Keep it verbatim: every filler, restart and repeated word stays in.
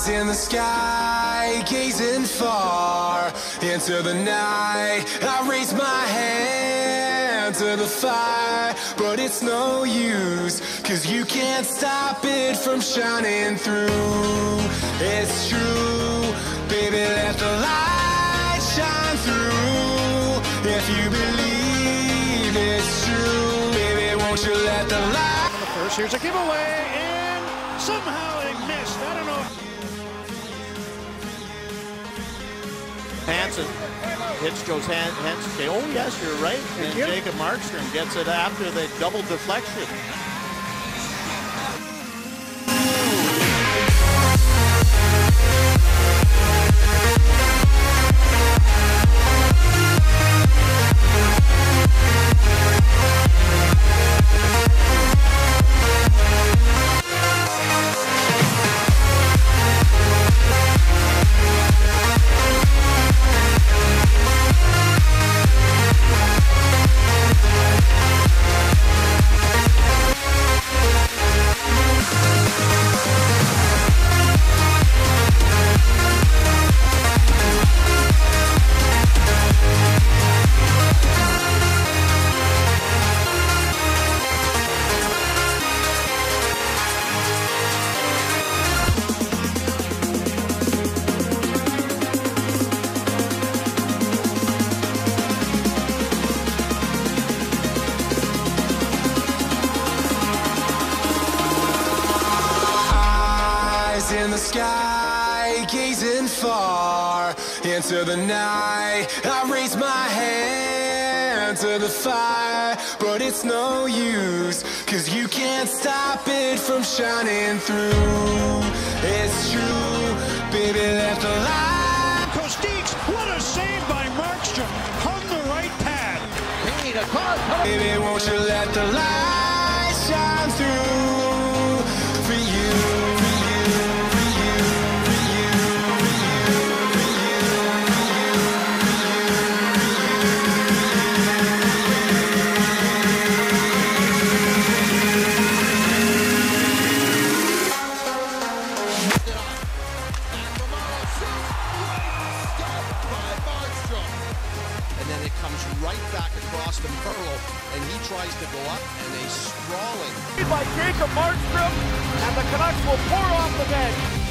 Eyes in the sky, gazing far into the night. I raise my hand to the fire, but it's no use, 'cause you can't stop it from shining through. It's true, baby, let the light shine through. If you believe it's true, baby, won't you let the light... First, here's a giveaway, and somehow they missed. I don't know. Hansen hits Joe's hand. Hansen say, oh yes, you're right. And Yep. Jacob Markstrom gets it after the double deflection. In the sky, gazing far into the night. I raise my hand to the fire, but it's no use, 'cause you can't stop it from shining through. It's true, baby, let the light... Kostic, what a save by Markstrom. Hung the right pad. Baby, won't you let the light shine through for you. And then it comes right back across to Merlo, and he tries to go up, and a sprawling... By Jacob Markstrom, and the Canucks will pour off the bench.